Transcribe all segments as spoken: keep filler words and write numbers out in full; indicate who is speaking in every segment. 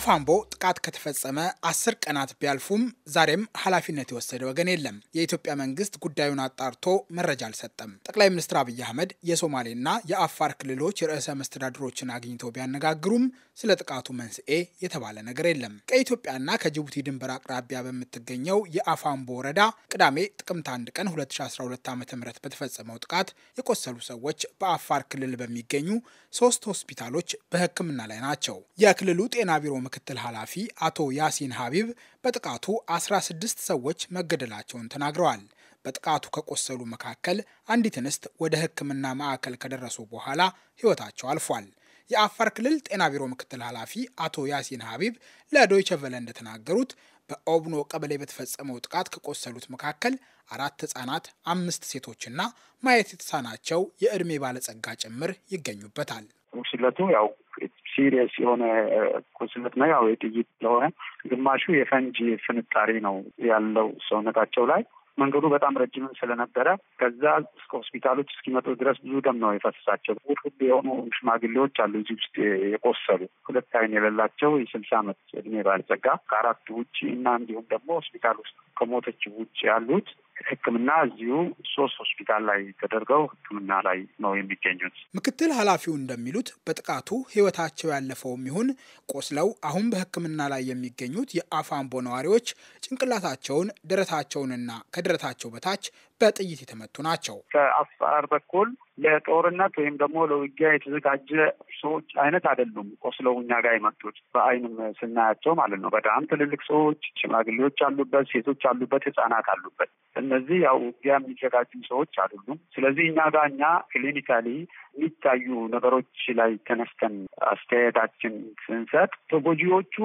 Speaker 1: በአፋምቦ ጥቃት ከተፈጸመ አስር ቀናት ቢያልፉም ዛሬም ኃላፊነት የወሰደ ወገን የለም። የኢትዮጵያ መንግስት ጉዳዩን አጣርቶ መረጃ አልሰጠም። ጠቅላይ ሚኒስትር አብይ አህመድ የሶማሌና የአፋር ክልሎች ርዕሰ መስተዳድሮችን አግኝተው ቢያነጋግሩም ስለ ጥቃቱ መንስኤ የተባለ ነገር የለም። ከኢትዮጵያና ከጅቡቲ ድንበር አቅራቢያ በምትገኘው የአፋምቦ ወረዳ ቅዳሜ ጥቅምት አንድ ቀን ሁለት ሺህ አስራ ሁለት ዓ.ም በተፈጸመው ጥቃት የቆሰሉ ሰዎች በአፋር ክልል በሚገኙ ሶስት ሆስፒታሎች በሕክምና ላይ ናቸው። የክልሉ ጤና ቢሮ ምክትል ኃላፊ አቶ ያሲን ሀቢብ በጥቃቱ አስራ ስድስት ሰዎች መገደላቸውን ተናግረዋል። በጥቃቱ ከቆሰሉ መካከል አንዲት እንስት ወደ ሕክምና ማዕከል ከደረሱ በኋላ ሕይወታቸው አልፏል። የአፋር ክልል ጤና ቢሮ ምክትል ኃላፊ አቶ ያሲን ሀቢብ ለዶይቸ ቨለ እንደተናገሩት በኦብኖ ቀበሌ በተፈጸመው ጥቃት ከቆሰሉት መካከል አራት ህጻናት፣ አምስት ሴቶችና ማየት የተሳናቸው የእድሜ ባለጸጋ ጭምር ይገኙበታል።
Speaker 2: ቁስለቱ ያው ሲሪየስ የሆነ ቁስለት ነው። ያው የጥይት ስለሆነ ግማሹ የፈንጂ ፍንጣሪ ነው ያለው ሰውነታቸው ላይ። መንገዱ በጣም ረጅም ስለነበረ ከዛ እስከ ሆስፒታሎች እስኪመጡ ድረስ ብዙ ደም ነው የፈሰሳቸው። ውድ የሆኑ ሽማግሌዎች አሉ እዚህ ውስጥ የቆሰሉ፣ ሁለት አይን የሌላቸው የስልሳ ዓመት እድሜ ባለጸጋ ከአራቱ ውጭ እና እንዲሁም ደግሞ ሆስፒታል ውስጥ ከሞተች ውጭ ያሉት ሕክምና እዚሁ ሶስት ሆስፒታል ላይ ተደርገው ሕክምና ላይ ነው የሚገኙት።
Speaker 1: ምክትል ኃላፊው እንደሚሉት በጥቃቱ ህይወታቸው ያለፈውም ይሁን ቆስለው አሁን በሕክምና ላይ የሚገኙት የአፋምቦ ነዋሪዎች ጭንቅላታቸውን፣ ደረታቸውንና ከደረታቸው በታች በጥይት የተመቱ ናቸው።
Speaker 2: ከአፋር በኩል ለጦርነት ወይም ደግሞ ለውጊያ የተዘጋጀ ሰዎች አይነት አይደሉም ቆስለው እኛ ጋር የመጡት። በአይንም ስናያቸው ማለት ነው። በጣም ትልልቅ ሰዎች፣ ሽማግሌዎች አሉበት፣ ሴቶች አሉበት፣ ህጻናት አሉበት። እነዚህ ያው ውጊያ የሚዘጋጁ ሰዎች አይደሉም። ስለዚህ እኛ ጋር እኛ ክሊኒካሊ የሚታዩ ነገሮች ላይ ተነስተን አስተያየታችን ስንሰጥ ተጎጂዎቹ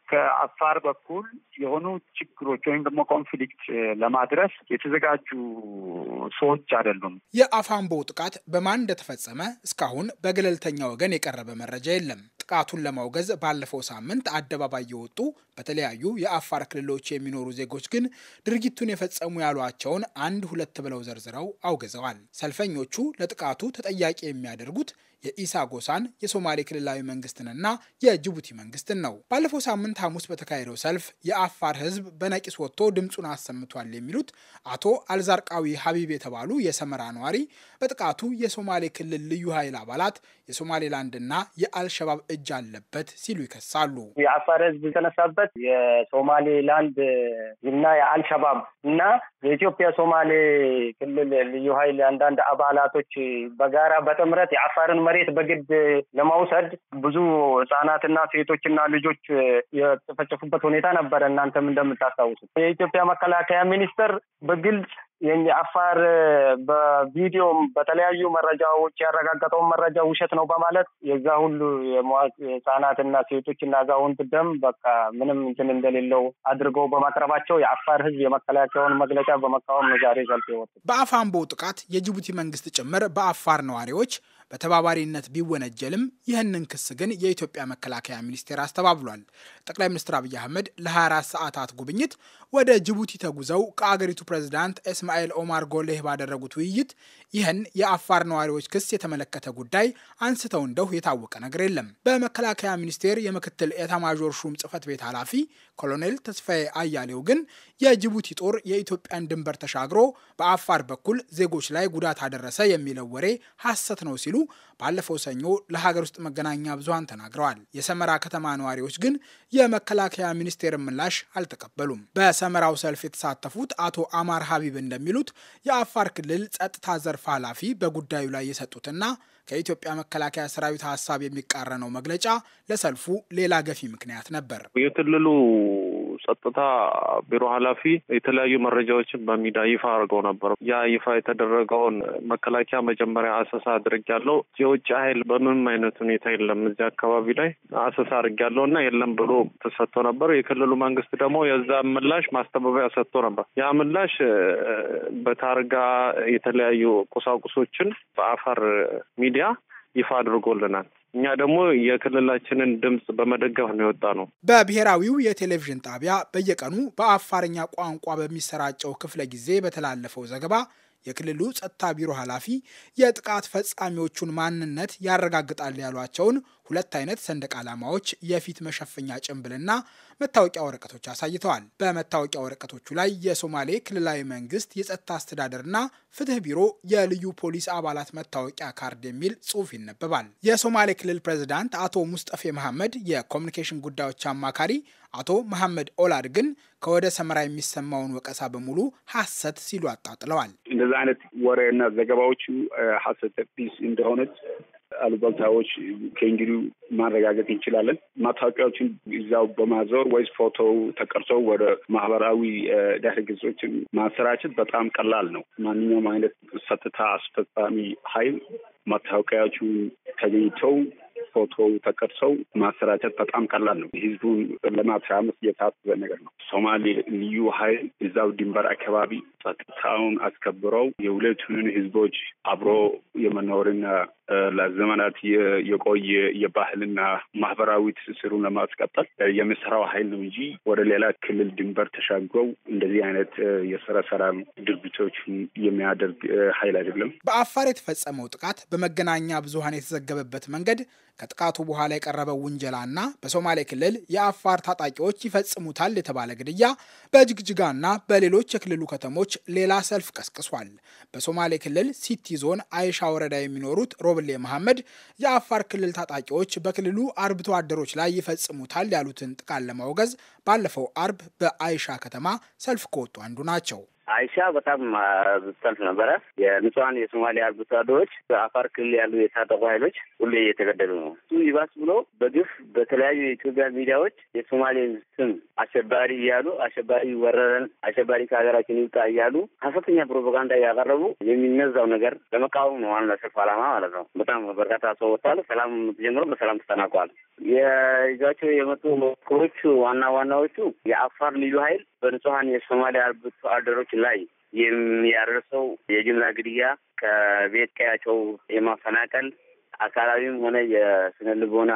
Speaker 2: ከአፋር በኩል የሆኑ ችግሮች ወይም ደግሞ ኮንፍሊክት ለማድረስ የተዘጋጁ ሰዎች አይደሉም።
Speaker 1: የአፋምቦ ጥቃት በማን እንደተፈጸመ እስካሁን በገለልተኛ ወገን የቀረበ መረጃ የለም። ጥቃቱን ለማውገዝ ባለፈው ሳምንት አደባባይ የወጡ በተለያዩ የአፋር ክልሎች የሚኖሩ ዜጎች ግን ድርጊቱን የፈጸሙ ያሏቸውን አንድ ሁለት ብለው ዘርዝረው አውግዘዋል። ሰልፈኞቹ ለጥቃቱ ተጠያቂ የሚያደርጉት የኢሳ ጎሳን፣ የሶማሌ ክልላዊ መንግስትንና የጅቡቲ መንግስትን ነው። ባለፈው ሳምንት ሐሙስ በተካሄደው ሰልፍ የአፋር ህዝብ በነቂስ ወጥቶ ድምፁን አሰምቷል የሚሉት አቶ አልዛርቃዊ ሀቢብ የተባሉ የሰመራ ነዋሪ በጥቃቱ የሶማሌ ክልል ልዩ ኃይል አባላት የሶማሌላንድና የአልሸባብ እጅ አለበት ሲሉ ይከሳሉ።
Speaker 3: የአፋር ህዝብ የተነሳበት የሶማሌላንድ እና የአልሸባብ እና የኢትዮጵያ ሶማሌ ክልል ልዩ ኃይል አንዳንድ አባላቶች በጋራ በጥምረት የአፋርን መሬት በግድ ለማውሰድ ብዙ ህጻናትና ሴቶችና ልጆች የተፈጨፉበት ሁኔታ ነበረ። እናንተም እንደምታስታውሱት የኢትዮጵያ መከላከያ ሚኒስቴር በግልጽ የአፋር በቪዲዮም በተለያዩ መረጃዎች ያረጋገጠውን መረጃ ውሸት ነው በማለት የዛ ሁሉ ህጻናትና ሴቶችና አዛውንት ደም በቃ ምንም እንትን እንደሌለው አድርገው በማቅረባቸው የአፋር ህዝብ የመከላከያውን መግለጫ በመቃወም ነው ዛሬ ሰልፍ የወጡት።
Speaker 1: በአፋምቦ ጥቃት የጅቡቲ መንግስት ጭምር በአፋር ነዋሪዎች በተባባሪነት ቢወነጀልም ይህንን ክስ ግን የኢትዮጵያ መከላከያ ሚኒስቴር አስተባብሏል። ጠቅላይ ሚኒስትር አብይ አህመድ ለሀያ አራት ሰዓታት ጉብኝት ወደ ጅቡቲ ተጉዘው ከአገሪቱ ፕሬዝዳንት እስማኤል ኦማር ጎሌህ ባደረጉት ውይይት ይህን የአፋር ነዋሪዎች ክስ የተመለከተ ጉዳይ አንስተው እንደው የታወቀ ነገር የለም። በመከላከያ ሚኒስቴር የምክትል ኤታማዦር ሹም ጽህፈት ቤት ኃላፊ ኮሎኔል ተስፋዬ አያሌው ግን የጅቡቲ ጦር የኢትዮጵያን ድንበር ተሻግሮ በአፋር በኩል ዜጎች ላይ ጉዳት አደረሰ የሚለው ወሬ ሐሰት ነው ሲሉ ባለፈው ሰኞ ለሀገር ውስጥ መገናኛ ብዙሃን ተናግረዋል። የሰመራ ከተማ ነዋሪዎች ግን የመከላከያ ሚኒስቴር ምላሽ አልተቀበሉም። በሰመራው ሰልፍ የተሳተፉት አቶ አማር ሀቢብ እንደሚሉት የአፋር ክልል ጸጥታ ዘርፍ ኃላፊ በጉዳዩ ላይ የሰጡትና ከኢትዮጵያ መከላከያ ሰራዊት ሀሳብ የሚቃረነው መግለጫ ለሰልፉ ሌላ ገፊ ምክንያት ነበር።
Speaker 4: የክልሉ ጸጥታ ቢሮ ኃላፊ የተለያዩ መረጃዎችን በሚዲያ ይፋ አድርገው ነበር። ያ ይፋ የተደረገውን መከላከያ መጀመሪያ አሰሳ አድርጊያለሁ፣ የውጭ ኃይል በምንም አይነት ሁኔታ የለም እዚህ አካባቢ ላይ አሰሳ አድርጊያለሁና የለም ብሎ ተሰጥቶ ነበር። የክልሉ መንግስት ደግሞ የዛ ምላሽ ማስተባበያ ሰጥቶ ነበር። ያ ምላሽ በታርጋ የተለያዩ ቁሳቁሶችን በአፋር ሚዲያ ይፋ አድርጎልናል። እኛ ደግሞ የክልላችንን ድምጽ በመደገፍ ነው የወጣ ነው።
Speaker 1: በብሔራዊው የቴሌቪዥን ጣቢያ በየቀኑ በአፋርኛ ቋንቋ በሚሰራጨው ክፍለ ጊዜ በተላለፈው ዘገባ የክልሉ ጸጥታ ቢሮ ኃላፊ የጥቃት ፈጻሚዎቹን ማንነት ያረጋግጣል ያሏቸውን ሁለት አይነት ሰንደቅ ዓላማዎች የፊት መሸፈኛ ጭንብልና መታወቂያ ወረቀቶች አሳይተዋል። በመታወቂያ ወረቀቶቹ ላይ የሶማሌ ክልላዊ መንግስት የጸጥታ አስተዳደርና ፍትህ ቢሮ የልዩ ፖሊስ አባላት መታወቂያ ካርድ የሚል ጽሑፍ ይነበባል። የሶማሌ ክልል ፕሬዝዳንት አቶ ሙስጠፌ መሐመድ የኮሚኒኬሽን ጉዳዮች አማካሪ አቶ መሐመድ ኦላድ ግን ከወደ ሰመራ የሚሰማውን ወቀሳ በሙሉ ሐሰት ሲሉ አጣጥለዋል።
Speaker 5: እንደዚህ አይነት ወሬና ዘገባዎቹ ሐሰት ቢስ እንደሆነች አሉባልታዎች ከእንግዲህ ማረጋገጥ እንችላለን። ማታወቂያዎችን እዛው በማዞር ወይስ ፎቶ ተቀርጸው ወደ ማህበራዊ ድረ ገጾችን ማሰራጨት በጣም ቀላል ነው። ማንኛውም አይነት ጸጥታ አስፈጻሚ ኃይል ማታወቂያዎቹ ተገኝተው ፎቶ ተቀርጸው ማሰራጨት በጣም ቀላል ነው። ህዝቡን ለማተራመስ የታሰበ ነገር ነው። ሶማሌ ልዩ ኃይል እዛው ድንበር አካባቢ ጸጥታውን አስከብረው የሁለቱን ህዝቦች አብሮ የመኖርና ለዘመናት የቆየ የባህልና ማህበራዊ ትስስሩን ለማስቀጠል የሚሰራው ኃይል ነው እንጂ ወደ ሌላ ክልል ድንበር ተሻግረው እንደዚህ አይነት የጸረ ሰላም ድርጊቶች የሚያደርግ ኃይል አይደለም።
Speaker 1: በአፋር የተፈጸመው ጥቃት በመገናኛ ብዙሃን የተዘገበበት መንገድ ከጥቃቱ በኋላ የቀረበው ውንጀላና በሶማሌ ክልል የአፋር ታጣቂዎች ይፈጽሙታል የተባለ ግድያ በጅግጅጋና በሌሎች የክልሉ ከተሞች ሌላ ሰልፍ ቀስቅሷል። በሶማሌ ክልል ሲቲ ዞን አይሻ ወረዳ የሚኖሩት ሮብሌ መሐመድ የአፋር ክልል ታጣቂዎች በክልሉ አርብቶ አደሮች ላይ ይፈጽሙታል ያሉትን ጥቃት ለማውገዝ ባለፈው አርብ በአይሻ ከተማ ሰልፍ ከወጡ አንዱ ናቸው።
Speaker 6: አይሻ በጣም ሰልፍ ነበረ። የንጹሃን የሶማሌ አርብቶ አደሮች በአፋር ክልል ያሉ የታጠቁ ኃይሎች ሁሌ እየተገደሉ ነው። እሱ ይባስ ብሎ በግፍ በተለያዩ የኢትዮጵያ ሚዲያዎች የሶማሌ ስም አሸባሪ እያሉ አሸባሪ ወረረን፣ አሸባሪ ከሀገራችን ይውጣ እያሉ ሀሰተኛ ፕሮፓጋንዳ እያቀረቡ የሚነዛው ነገር ለመቃወም ነው ዋና ሰልፍ ዓላማ ማለት ነው። በጣም በርካታ ሰው ወጥቷል። ሰላም ጀምሮ በሰላም ተጠናቋል። የይዟቸው የመጡ ሞክሮቹ ዋና ዋናዎቹ የአፋር ልዩ ኃይል በንጹሃን የሶማሌ አርብቶ አደሮች ላይ የሚያደርሰው የጅምላ ግድያ፣ ከቤት ቀያቸው የማፈናቀል አካላዊም ሆነ የስነ ልቦና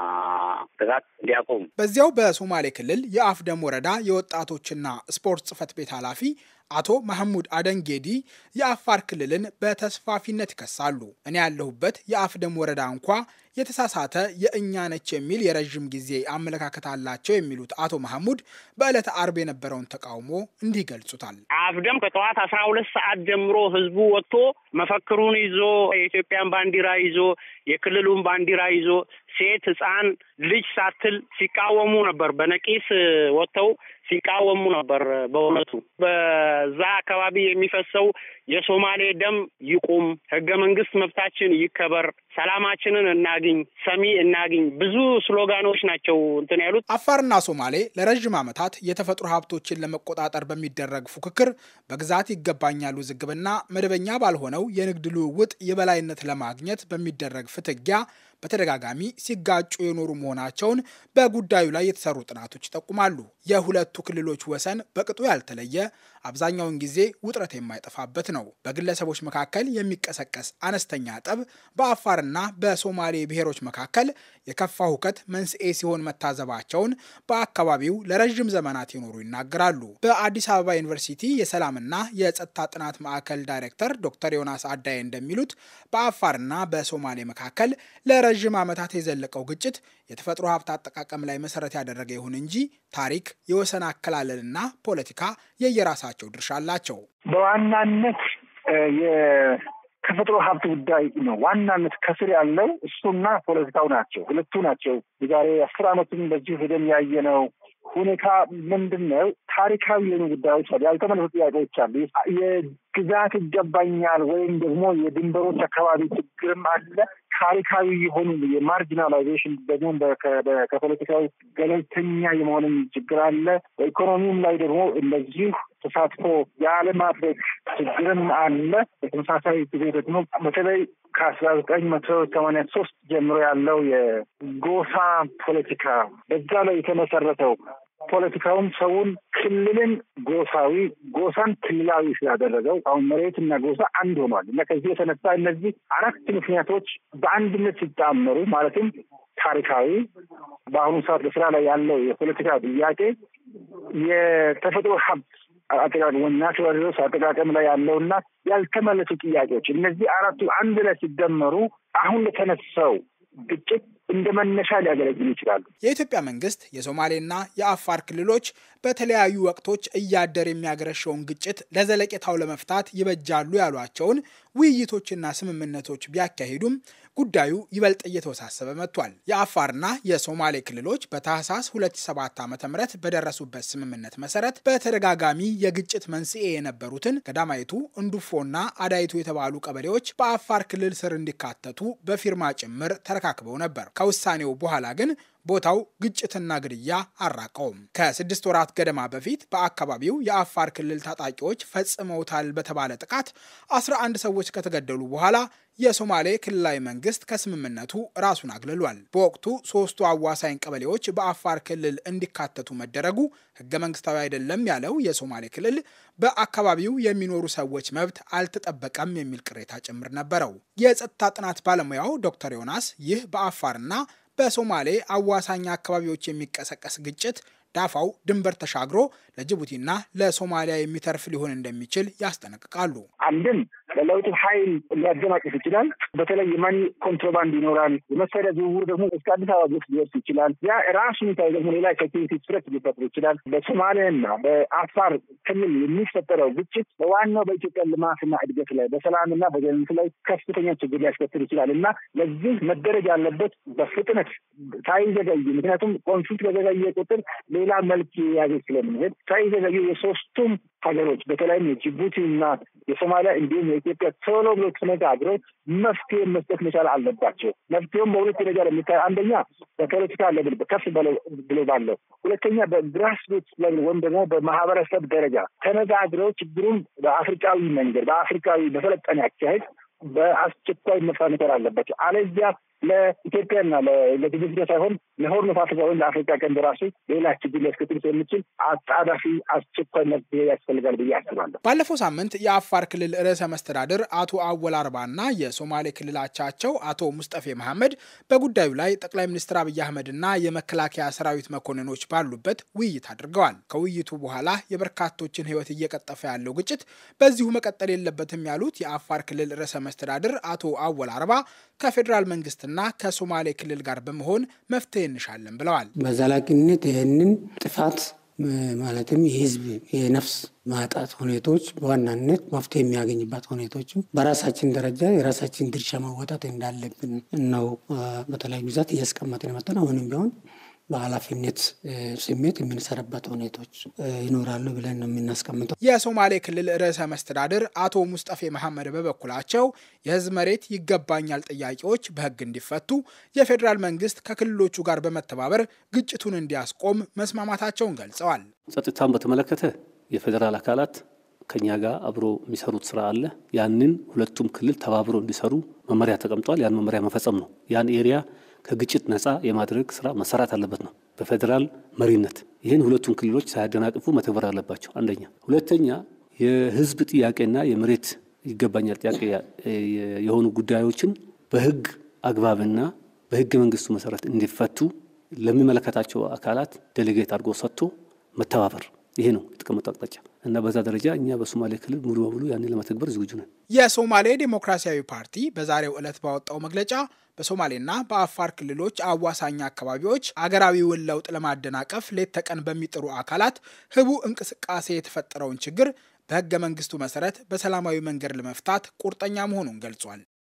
Speaker 6: ጥቃት እንዲያቆም።
Speaker 1: በዚያው በሶማሌ ክልል የአፍደም ወረዳ የወጣቶችና ስፖርት ጽሕፈት ቤት ኃላፊ አቶ መሐሙድ አደንጌዲ የአፋር ክልልን በተስፋፊነት ይከሳሉ። እኔ ያለሁበት የአፍደም ወረዳ እንኳ የተሳሳተ የእኛ ነች የሚል የረዥም ጊዜ አመለካከት አላቸው የሚሉት አቶ መሐሙድ በዕለተ አርብ የነበረውን ተቃውሞ እንዲህ ገልጹታል።
Speaker 7: አፍደም ከጠዋት አስራ ሁለት ሰዓት ጀምሮ ህዝቡ ወጥቶ መፈክሩን ይዞ የኢትዮጵያን ባንዲራ ይዞ የክልሉን ባንዲራ ይዞ ሴት ህፃን ልጅ ሳትል ሲቃወሙ ነበር። በነቂስ ወጥተው ሲቃወሙ ነበር። በእውነቱ በዛ አካባቢ የሚፈሰው የሶማሌ ደም ይቁም፣ ህገ መንግስት መብታችን ይከበር፣ ሰላማችንን እናግኝ፣ ሰሚ እናግኝ፣ ብዙ ስሎጋኖች ናቸው እንትን ያሉት።
Speaker 1: አፋርና ሶማሌ ለረጅም ዓመታት የተፈጥሮ ሀብቶችን ለመቆጣጠር በሚደረግ ፉክክር በግዛት ይገባኛል ውዝግብና መደበኛ ባልሆነው የንግድ ልውውጥ የበላይነት ለማግኘት በሚደረግ ፍትጊያ በተደጋጋሚ ሲጋጩ የኖሩ መሆናቸውን በጉዳዩ ላይ የተሰሩ ጥናቶች ይጠቁማሉ። የሁለቱ ክልሎች ወሰን በቅጡ ያልተለየ አብዛኛውን ጊዜ ውጥረት የማይጠፋበት ነው። በግለሰቦች መካከል የሚቀሰቀስ አነስተኛ ጠብ በአፋርና በሶማሌ ብሔሮች መካከል የከፋ ሁከት መንስኤ ሲሆን መታዘባቸውን በአካባቢው ለረዥም ዘመናት የኖሩ ይናገራሉ። በአዲስ አበባ ዩኒቨርሲቲ የሰላምና የጸጥታ ጥናት ማዕከል ዳይሬክተር ዶክተር ዮናስ አዳዬ እንደሚሉት በአፋርና በሶማሌ መካከል ለረዥም ዓመታት የዘለቀው ግጭት የተፈጥሮ ሀብት አጠቃቀም ላይ መሰረት ያደረገ ይሁን እንጂ ታሪክ፣ የወሰን አከላለልና ፖለቲካ የየራሳቸው ድርሻ አላቸው።
Speaker 8: በዋናነት የተፈጥሮ ሀብት ጉዳይ ነው። ዋናነት ከስር ያለው እሱና ፖለቲካው ናቸው። ሁለቱ ናቸው። የዛሬ አስር ዓመትም በዚሁ ሄደን ያየነው ሁኔታ ምንድን ነው? ታሪካዊ የሆኑ ጉዳዮች አሉ፣ ያልተመለሱ ጥያቄዎች አሉ። የግዛት ይገባኛል ወይም ደግሞ የድንበሮች አካባቢ ችግርም አለ። ታሪካዊ የሆኑ የማርጂናላይዜሽን ደግሞ ከፖለቲካዊ ገለልተኛ የመሆንም ችግር አለ። በኢኮኖሚውም ላይ ደግሞ እንደዚሁ ተሳትፎ ያለማድረግ ችግርም አለ። በተመሳሳይ ጊዜ ደግሞ በተለይ ከአስራ ዘጠኝ መቶ ሰማንያ ሶስት ጀምሮ ያለው የጎሳ ፖለቲካ በዛ ላይ የተመሰረተው ፖለቲካውን ሰውን ክልልን ጎሳዊ ጎሳን ክልላዊ ስላደረገው አሁን መሬትና ጎሳ አንድ ሆኗል እና ከዚህ የተነሳ እነዚህ አራት ምክንያቶች በአንድነት ሲጣመሩ ማለትም ታሪካዊ፣ በአሁኑ ሰዓት በስራ ላይ ያለው የፖለቲካ ጥያቄ፣ የተፈጥሮ ሀብት አጠቃቀም ናቹራል ሪሶርስ አጠቃቀም ላይ ያለውና ያልተመለሱ ጥያቄዎች እነዚህ አራቱ አንድ ላይ ሲደመሩ አሁን ለተነሳው ግጭት እንደ መነሻ ሊያገለግሉ ይችላሉ።
Speaker 1: የኢትዮጵያ መንግስት የሶማሌና የአፋር ክልሎች በተለያዩ ወቅቶች እያደር የሚያገረሸውን ግጭት ለዘለቄታው ለመፍታት ይበጃሉ ያሏቸውን ውይይቶችና ስምምነቶች ቢያካሂዱም ጉዳዩ ይበልጥ እየተወሳሰበ መጥቷል። የአፋርና የሶማሌ ክልሎች በታህሳስ ሁለት ሺህ ሰባት ዓ.ም በደረሱበት ስምምነት መሰረት በተደጋጋሚ የግጭት መንስኤ የነበሩትን ገዳማይቱ፣ እንዱፎና አዳይቱ የተባሉ ቀበሌዎች በአፋር ክልል ስር እንዲካተቱ በፊርማ ጭምር ተረካክበው ነበር። ከውሳኔው በኋላ ግን ቦታው ግጭትና ግድያ አራቀውም። ከስድስት ወራት ገደማ በፊት በአካባቢው የአፋር ክልል ታጣቂዎች ፈጽመውታል በተባለ ጥቃት አስራ አንድ ሰዎች ከተገደሉ በኋላ የሶማሌ ክልላዊ መንግስት ከስምምነቱ ራሱን አግልሏል። በወቅቱ ሶስቱ አዋሳኝ ቀበሌዎች በአፋር ክልል እንዲካተቱ መደረጉ ህገ መንግስታዊ አይደለም ያለው የሶማሌ ክልል በአካባቢው የሚኖሩ ሰዎች መብት አልተጠበቀም የሚል ቅሬታ ጭምር ነበረው። የጸጥታ ጥናት ባለሙያው ዶክተር ዮናስ ይህ በአፋርና በሶማሌ አዋሳኝ አካባቢዎች የሚቀሰቀስ ግጭት ዳፋው ድንበር ተሻግሮ ለጅቡቲና ለሶማሊያ የሚተርፍ ሊሆን እንደሚችል ያስጠነቅቃሉ።
Speaker 8: አንድም ለለውጥ ኃይል ሊያደናቅፍ ይችላል። በተለይ የማኒ ኮንትሮባንድ ይኖራል። የመሳሪያ ዝውውር ደግሞ እስከ አዲስ አበባ ድረስ ሊደርስ ይችላል። ያ ራሱን ታይ ደግሞ ሌላ ሴኪሪቲ ስትሬት ሊፈጥር ይችላል። በሶማሊያና በአፋር ክልል የሚፈጠረው ግጭት በዋናው በኢትዮጵያ ልማትና እድገት ላይ በሰላምና በደህንነት ላይ ከፍተኛ ችግር ሊያስከትል ይችላል እና ለዚህ መደረግ ያለበት በፍጥነት ሳይዘገይ፣ ምክንያቱም ኮንፍሊክት በዘገየ ቁጥር ሌላ መልክ ያገኝ ስለሚሄድ ሳይዘገዩ የሶስቱም ሀገሮች በተለይም የጅቡቲና የሶማሊያ እንዲሁም የኢትዮጵያ ቶሎ ብሎ ተነጋግረው መፍትሄ መስጠት መቻል አለባቸው። መፍትሄውም በሁለት ደረጃ ለሚታይ አንደኛ በፖለቲካ ሌቭል ከፍ ብሎ ባለው፣ ሁለተኛ በግራስ ሩትስ ሌቭል ወይም ደግሞ በማህበረሰብ ደረጃ ተነጋግረው ችግሩን በአፍሪካዊ መንገድ በአፍሪካዊ በሰለጠነ አካሄድ በአስቸኳይ መፍታት መቻል አለባቸው። አለዚያ ለኢትዮጵያና ለጅቡቲ ሳይሆን ለሆርን ኦፍ አፍሪካ ወይም ለአፍሪካ ቀንድ ራሱ ሌላ ችግር ሊያስከትል ስለሚችል አጣዳፊ አስቸኳይ መፍትሄ ያስፈልጋል ብዬ አስባለሁ።
Speaker 1: ባለፈው ሳምንት የአፋር ክልል ርዕሰ መስተዳድር አቶ አወል አርባና የሶማሌ ክልል አቻቸው አቶ ሙስጠፌ መሐመድ በጉዳዩ ላይ ጠቅላይ ሚኒስትር አብይ አህመድና የመከላከያ ሰራዊት መኮንኖች ባሉበት ውይይት አድርገዋል። ከውይይቱ በኋላ የበርካቶችን ሕይወት እየቀጠፈ ያለው ግጭት በዚሁ መቀጠል የለበትም ያሉት የአፋር ክልል ርዕሰ መስተዳድር አቶ አወል አርባ ከፌዴራል መንግስት እና ከሶማሌ ክልል ጋር በመሆን መፍትሄ እንሻለን ብለዋል።
Speaker 9: በዘላቂነት ይህንን ጥፋት ማለትም የህዝብ የነፍስ ማጣት ሁኔታዎች በዋናነት መፍትሄ የሚያገኝባት ሁኔታዎች በራሳችን ደረጃ የራሳችን ድርሻ መወጣት እንዳለብን ነው በተለያዩ ጊዜያት እያስቀመጥን የመጣን አሁንም ቢሆን በኃላፊነት ስሜት የምንሰራበት ሁኔታዎች ይኖራሉ ብለን ነው የምናስቀምጠው።
Speaker 1: የሶማሌ ክልል ርዕሰ መስተዳድር አቶ ሙስጠፌ መሐመድ በበኩላቸው የህዝብ መሬት ይገባኛል ጥያቄዎች በህግ እንዲፈቱ የፌዴራል መንግስት ከክልሎቹ ጋር በመተባበር ግጭቱን እንዲያስቆም መስማማታቸውን ገልጸዋል።
Speaker 10: ጸጥታን በተመለከተ የፌዴራል አካላት ከኛ ጋር አብሮ የሚሰሩት ስራ አለ። ያንን ሁለቱም ክልል ተባብሮ እንዲሰሩ መመሪያ ተቀምጧል። ያን መመሪያ መፈጸም ነው። ያን ኤሪያ ከግጭት ነፃ የማድረግ ስራ መሰራት አለበት ነው በፌዴራል መሪነት። ይህን ሁለቱም ክልሎች ሳያደናቅፉ መተግበር አለባቸው። አንደኛ። ሁለተኛ የህዝብ ጥያቄና የመሬት ይገባኛል ጥያቄ የሆኑ ጉዳዮችን በህግ አግባብና በህገ መንግስቱ መሰረት እንዲፈቱ ለሚመለከታቸው አካላት ዴሌጌት አድርጎ ሰጥቶ መተባበር፣ ይሄ ነው የተቀመጠው አቅጣጫ እና በዛ ደረጃ እኛ በሶማሌ ክልል ሙሉ በሙሉ ያንን ለመተግበር ዝግጁ ነን።
Speaker 1: የሶማሌ ዴሞክራሲያዊ ፓርቲ በዛሬው ዕለት ባወጣው መግለጫ በሶማሌና በአፋር ክልሎች አዋሳኝ አካባቢዎች አገራዊውን ለውጥ ለማደናቀፍ ሌት ተቀን በሚጥሩ አካላት ህቡ እንቅስቃሴ የተፈጠረውን ችግር በህገ መንግስቱ መሰረት በሰላማዊ መንገድ ለመፍታት ቁርጠኛ መሆኑን ገልጿል።